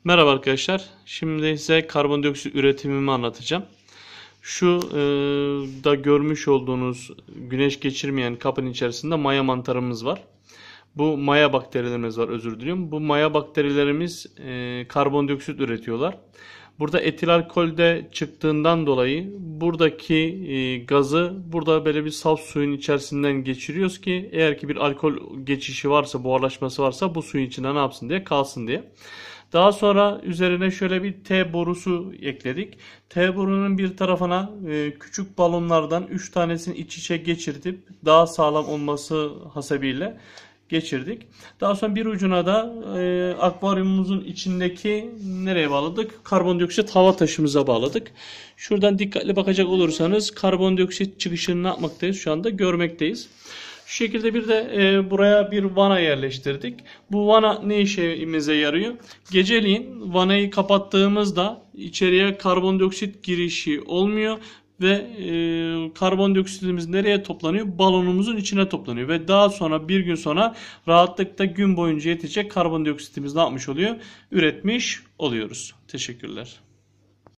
Merhaba arkadaşlar. Şimdi size karbondioksit üretimimi anlatacağım. Şu da görmüş olduğunuz güneş geçirmeyen kabın içerisinde maya mantarımız var. Bu maya bakterilerimiz var, özür diliyorum. Bu maya bakterilerimiz karbondioksit üretiyorlar. Burada etil alkol de çıktığından dolayı buradaki gazı burada böyle bir saf suyun içerisinden geçiriyoruz ki eğer ki bir alkol geçişi varsa, buharlaşması varsa bu suyun içinde ne yapsın diye kalsın diye. Daha sonra üzerine şöyle bir T borusu ekledik. T borunun bir tarafına küçük balonlardan 3 tanesini iç içe geçirtip daha sağlam olması hasebiyle geçirdik. Daha sonra bir ucuna da akvaryumumuzun içindeki nereye bağladık? Karbondioksit hava taşımıza bağladık. Şuradan dikkatli bakacak olursanız karbondioksit çıkışını ne yapmaktayız? Şu anda görmekteyiz. Şu şekilde bir de buraya bir vana yerleştirdik. Bu vana ne işimize yarıyor? Geceliğin vanayı kapattığımızda içeriye karbondioksit girişi olmuyor ve karbondioksitimiz nereye toplanıyor? Balonumuzun içine toplanıyor ve daha sonra bir gün sonra rahatlıkla gün boyunca yetecek karbondioksitimiz ne yapmış oluyor? Üretmiş oluyoruz. Teşekkürler.